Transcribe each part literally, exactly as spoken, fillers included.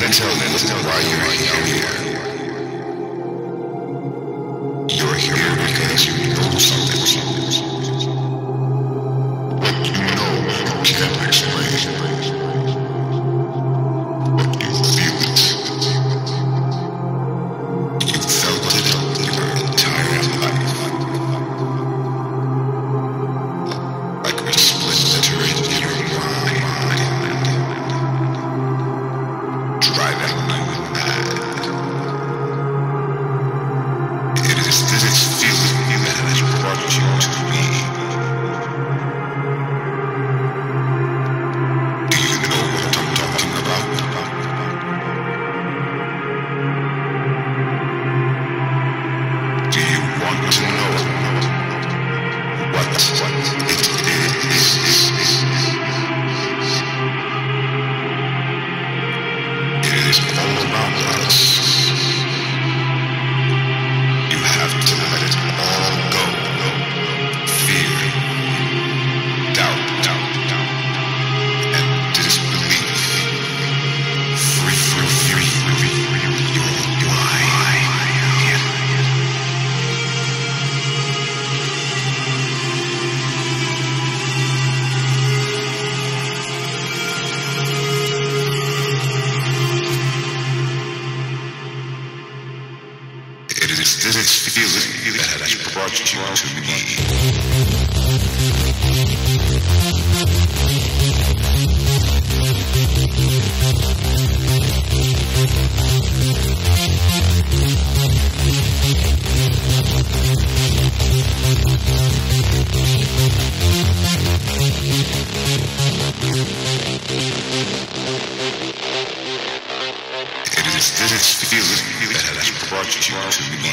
tell me why you're here. You're here because you know something. What you know you can't explain. But you feel it. You felt it your entire life. Like a splinter in your mind. Driving you mad. It is this feeling that has brought you to me. Do you know what I'm talking about? Do you want to know what it is? It is all around us. You have to let it all go. Fear, doubt, doubt, doubt, and disbelief. Free, free, free, free, you're mine. It is this feeling that has brought you to me. It is this feeling that has brought you to me.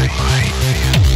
light.